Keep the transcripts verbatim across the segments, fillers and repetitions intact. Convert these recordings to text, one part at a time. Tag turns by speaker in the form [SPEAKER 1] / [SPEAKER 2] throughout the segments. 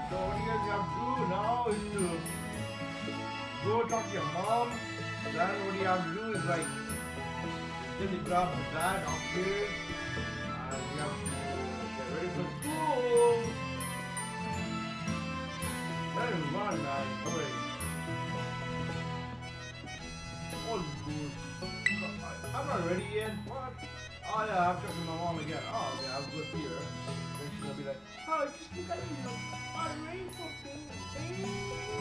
[SPEAKER 1] So what you guys have to do now is to go talk to your mom. Then what you have to do is like just grab the bag off here and you have to get ready for school. That is one man, boy. All good. I'm not ready yet. What? Oh yeah, I have to talk to my mom again. Oh okay, I'll go see her. Then she's gonna be like, oh, just look at you. I'm ready for things, baby.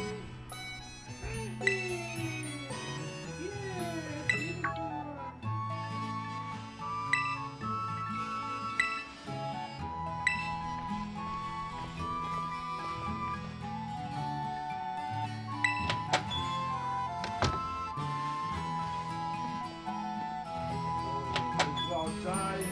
[SPEAKER 1] Baby. Yeah, beautiful. Let's go outside.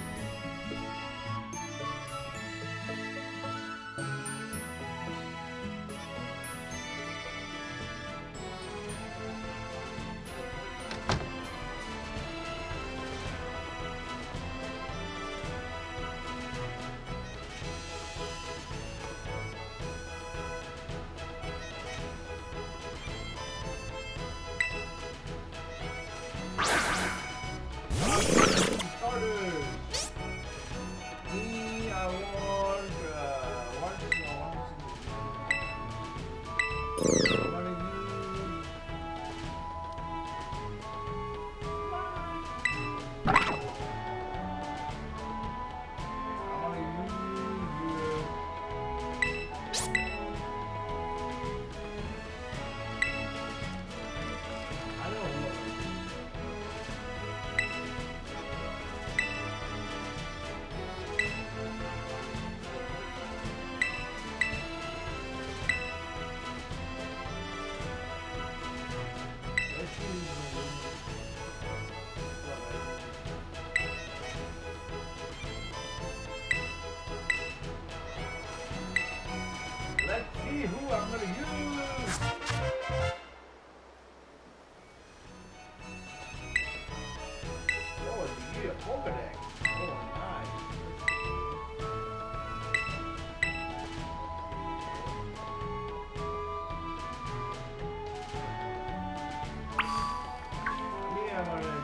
[SPEAKER 1] Starters. Me, I want, uh, what is I want to I want to use. I want to use. Uh, I don't know. Let's see who I'm gonna use. Oh, yeah, Pokedex. Oh, nice. Yeah, I'm gonna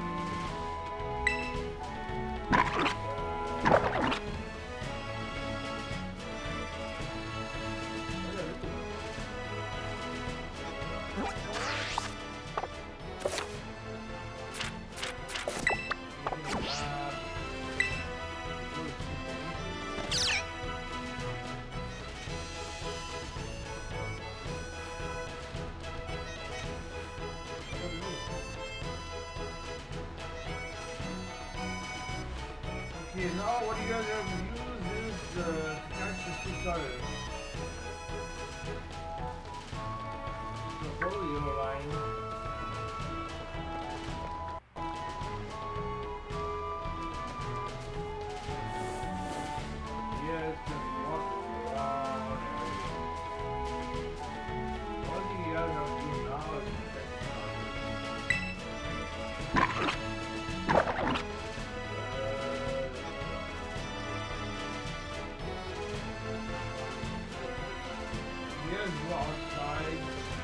[SPEAKER 1] Okay, now what you guys have to use is uh, to catch the two starters. The folio line. Yes, just walk around. One thing you guys have to do now is to catch the starters. Here's go outside.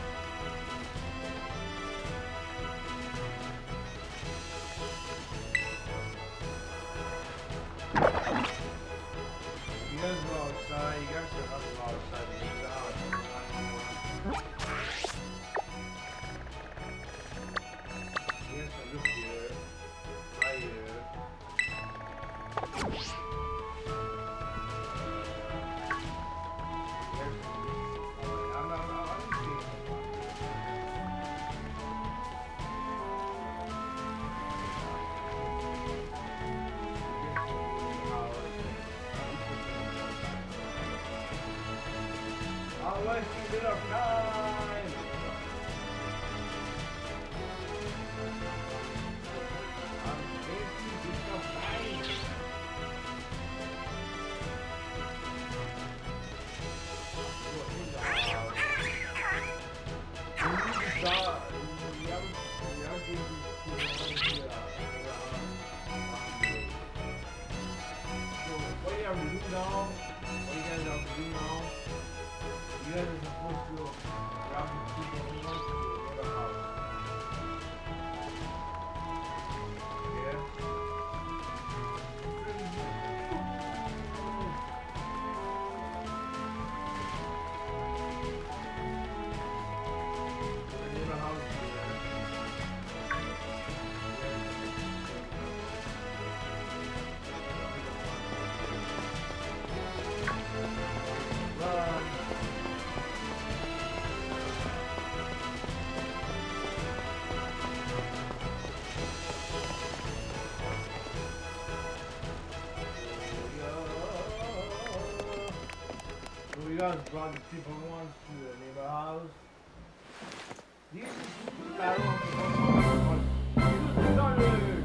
[SPEAKER 1] You guys go outside. You guys should not go outside. You need to go outside. You guys should look here. Right here. I'm wasting a bit of time. I'm wasting a bit of time. Go in the house. You need to start. You have, you have to do this. So what you have to do now? What you guys have to do now? you guys brought the people once to the neighbor house. These I don't know what the dollars.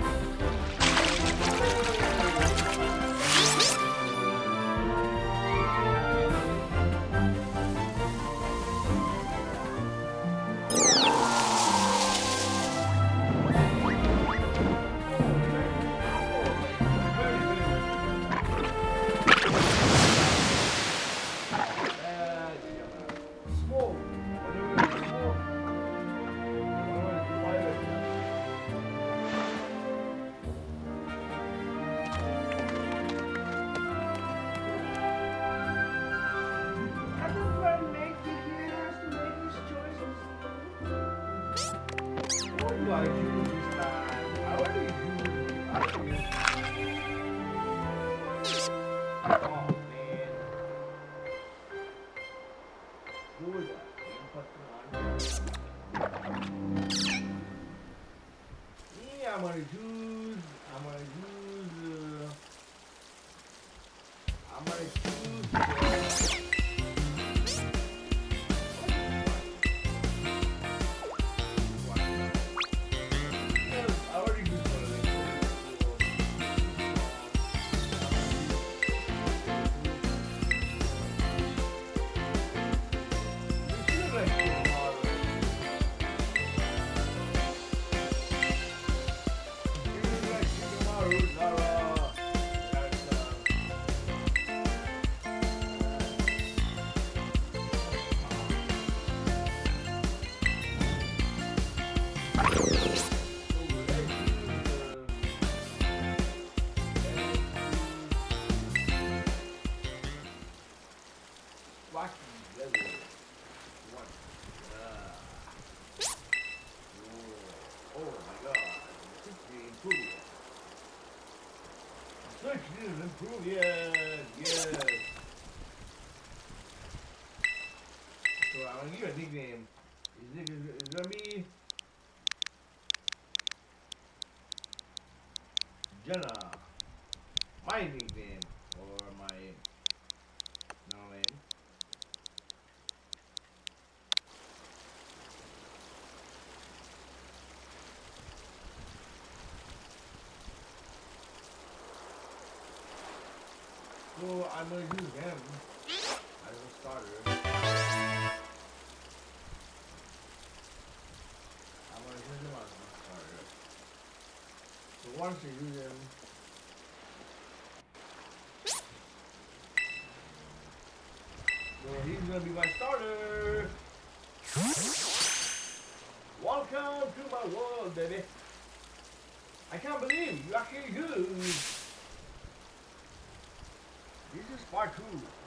[SPEAKER 1] Do I use this time? I already used it. I already used it. Oh man. Who was that? Yeah, I'm gonna use. I'm gonna use. Uh, I'm gonna choose. Uh, Improve, yes, yes. So I'm gonna give you a nickname. Is it is it gonna be Jenna? My nickname or my no name? So I'm gonna use him as a starter. I'm gonna use him as a starter. So once you use him, so he's gonna be my starter. Welcome to my world, baby. I can't believe you actually use. This is part two.